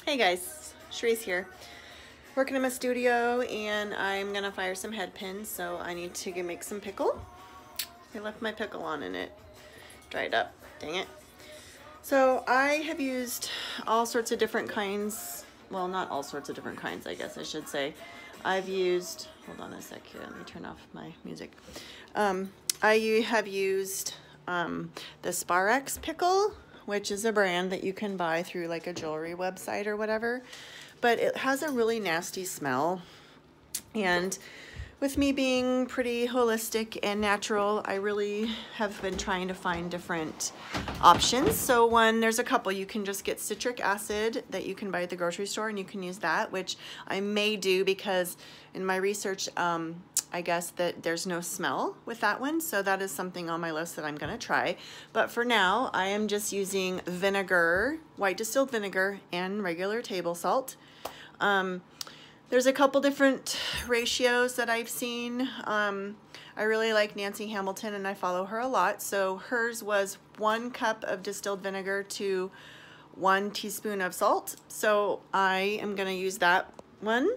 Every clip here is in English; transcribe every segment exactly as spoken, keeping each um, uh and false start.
Hey guys, Sharice here. Working in my studio and I'm gonna fire some head pins, so I need to make some pickle. I left my pickle on and it dried up, dang it. So I have used all sorts of different kinds, well not all sorts of different kinds I guess I should say. I've used, hold on a sec here, let me turn off my music. Um, I have used um, the Sparex pickle, which is a brand that you can buy through like a jewelry website or whatever, but it has a really nasty smell. And with me being pretty holistic and natural, I really have been trying to find different options. So one, there's a couple. You can just get citric acid that you can buy at the grocery store and you can use that, which I may do because in my research, um, I guess that there's no smell with that one. So that is something on my list that I'm gonna try. But for now, I am just using vinegar, white distilled vinegar, and regular table salt. Um, There's a couple different ratios that I've seen. Um, I really like Nancy Hamilton and I follow her a lot. So hers was one cup of distilled vinegar to one teaspoon of salt. So I am gonna use that one.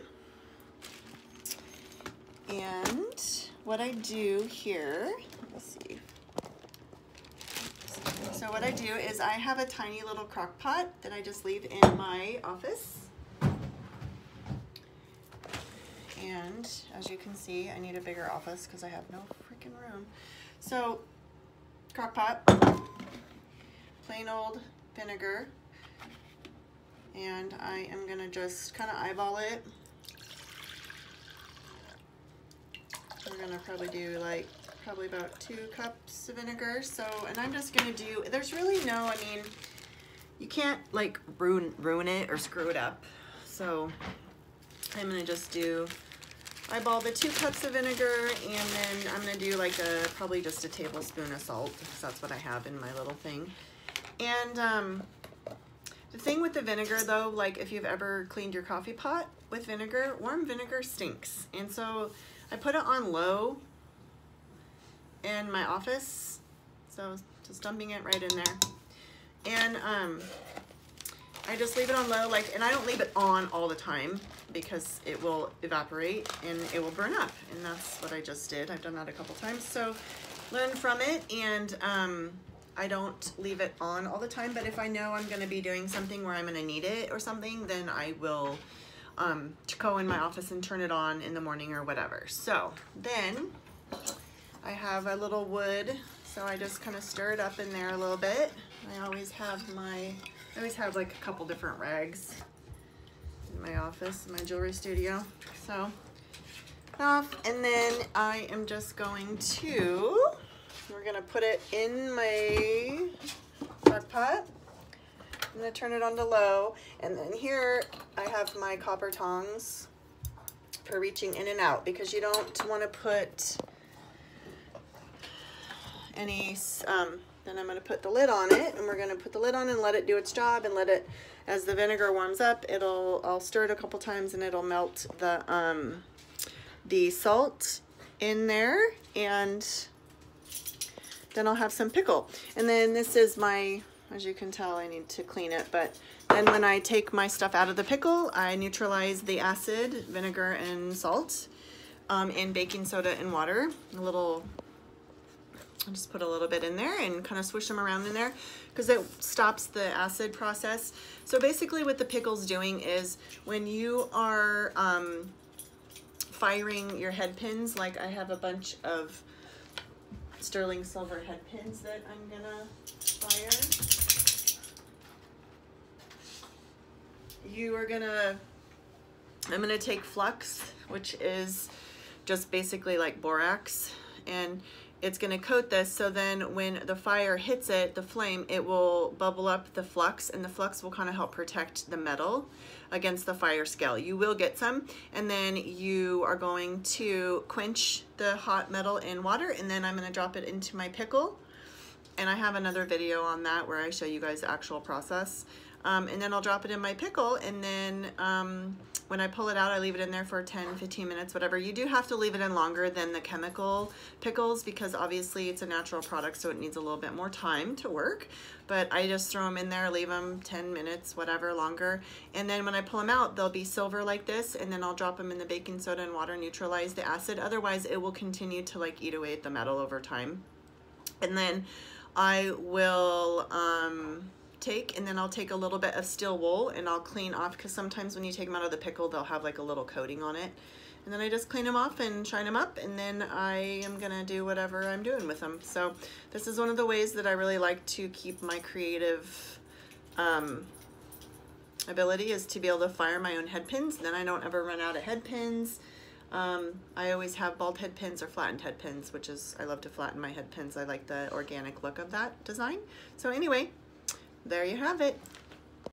And what I do here, let's see. So what I do is I have a tiny little crock pot that I just leave in my office. And as you can see, I need a bigger office because I have no freaking room. So, crock pot, plain old vinegar, and I am gonna just kind of eyeball it. We're gonna probably do like, probably about two cups of vinegar. So, and I'm just gonna do, there's really no, I mean, you can't like ruin, ruin it or screw it up. So, I'm gonna just do, eyeball the two cups of vinegar, and then I'm gonna do like a, probably just a tablespoon of salt, because that's what I have in my little thing. And um, the thing with the vinegar though, like if you've ever cleaned your coffee pot with vinegar, warm vinegar stinks. And so I put it on low in my office. So just dumping it right in there. And um, I just leave it on low, like, and I don't leave it on all the time because it will evaporate and it will burn up. And that's what I just did. I've done that a couple times. So learn from it, and um, I don't leave it on all the time, but if I know I'm gonna be doing something where I'm gonna need it or something, then I will um, go in my office and turn it on in the morning or whatever. So then I have a little wood, so I just kind of stir it up in there a little bit. I always have my I always have like a couple different rags in my office, in my jewelry studio. So off, and then I am just going to, we're gonna put it in my crock pot. I'm gonna turn it on to low, and then here I have my copper tongs for reaching in and out, because you don't want to put any um, then I'm going to put the lid on it, and we're going to put the lid on and let it do its job, and let it, as the vinegar warms up, it'll, I'll stir it a couple times and it'll melt the, um, the salt in there, and then I'll have some pickle. And then this is my, as you can tell, I need to clean it, but then when I take my stuff out of the pickle, I neutralize the acid, vinegar and salt, um, in baking soda and water, a little, I'll just put a little bit in there and kind of swish them around in there because it stops the acid process. So basically what the pickle's doing is when you are um, firing your head pins, like I have a bunch of sterling silver head pins that I'm gonna fire. You are gonna, I'm gonna take flux, which is just basically like borax, and it's going to coat this, so then when the fire hits it, the flame, it will bubble up the flux, and the flux will kind of help protect the metal against the fire scale. You will get some, and then you are going to quench the hot metal in water, and then I'm going to drop it into my pickle, and I have another video on that where I show you guys the actual process. Um, and then I'll drop it in my pickle, and then um, when I pull it out, I leave it in there for ten, fifteen minutes, whatever. You do have to leave it in longer than the chemical pickles because obviously it's a natural product, so it needs a little bit more time to work. But I just throw them in there, leave them ten minutes, whatever, longer. And then when I pull them out, they'll be silver like this, and then I'll drop them in the baking soda and water, neutralize the acid. Otherwise, it will continue to like eat away at the metal over time. And then I will... Um, take and then I'll take a little bit of steel wool and I'll clean off, because sometimes when you take them out of the pickle they'll have like a little coating on it, and then I just clean them off and shine them up, and then I am gonna do whatever I'm doing with them. So this is one of the ways that I really like to keep my creative um, ability, is to be able to fire my own head pins. Then I don't ever run out of head pins. Um, I always have bald head pins or flattened head pins, which is, I love to flatten my head pins. I like the organic look of that design. So anyway, there you have it.